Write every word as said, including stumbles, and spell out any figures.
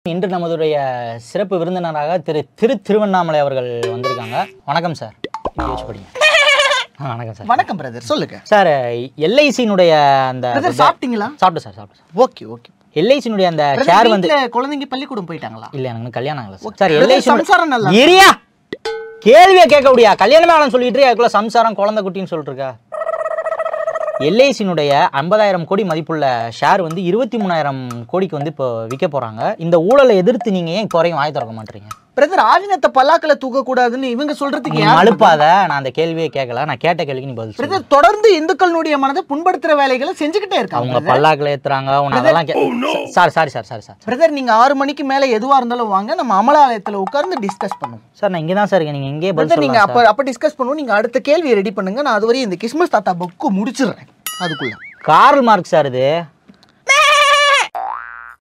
இன்று நமதுடைய சிறப்பு விருந்தினராக திரு திரு திருவண்ணாமலை அவர்கள் வந்திருக்காங்க. வணக்கம் சார். யோசிச்சு படிங்க. வணக்கம் சார். வணக்கம் பிரதர், சொல்லுங்க சார். எல்ஐசியினுடைய அந்த சாப்பிட்டீங்களா? சாப்பிட்டு சார் சாப்பிட்டு ஓகே ஓகே. எல்ஐசியினுடைய அந்த ஷேர் வந்து குழந்தைங்க பள்ளிக்கூடம் போயிட்டாங்களா? இல்ல, எனக்கு கல்யாணம் ஆகல சார். எல்ஐசி சம்சாரம் நல்லா இரியா கேள்வியை கேட்க முடியா? கல்யாணமே ஆகலன்னு சொல்லிட்டு அதுக்குள்ள சம்சாரம் குழந்தை குட்டின்னு சொல்லிட்டு இருக்கா? எல்ஐசியினுடைய ஐம்பதாயிரம் கோடி மதிப்புள்ள ஷேர் வந்து இருபத்தி மூணாயிரம் கோடிக்கு வந்து இப்போ விற்க போறாங்க. இந்த ஊழலை எதிர்த்து நீங்க ஏன் இப்போ வரையும் வாய் திறக்க மாட்டீங்க? பிரதர், ஆவினத்தை பல்லாக்களை தூக்க கூடாதுன்னு இவங்க சொல்றதுக்கு அழுப்பாத. நான் அந்த கேள்வியே கேட்கல, நான் கேட்ட கேள்விக்கு நீ பதில் சொல்லு. தொடர்ந்து இந்துக்களுடைய மனதை புண்படுத்துற வேலைகளை செஞ்சுக்கிட்டே இருக்காங்க. அவங்க பல்லாக்களை ஏத்துறாங்க. அதெல்லாம் sorry sorry sir sorry sir brother, நீங்க ஆறு மணிக்கு மேல எதுவா இருந்தாலும் வாங்க, நம்ம அமலாலயத்துல உட்கார்ந்து டிஸ்கஸ் பண்ணுவோம். சார், நான் இங்கே தான் சார் இருக்கேன். நீங்க இங்கே பதில் நீங்க அப்ப அப்ப டிஸ்கஸ் பண்ணுவோம். நீங்க அடுத்த கேள்வியை ரெடி பண்ணுங்க. நான் அதுவரை இந்த கிறிஸ்மஸ் தாத்தா புக்கு முடிச்சிடுறேன். அதுக்குள்ள கார்ல் மார்க்ஸ் சார் இது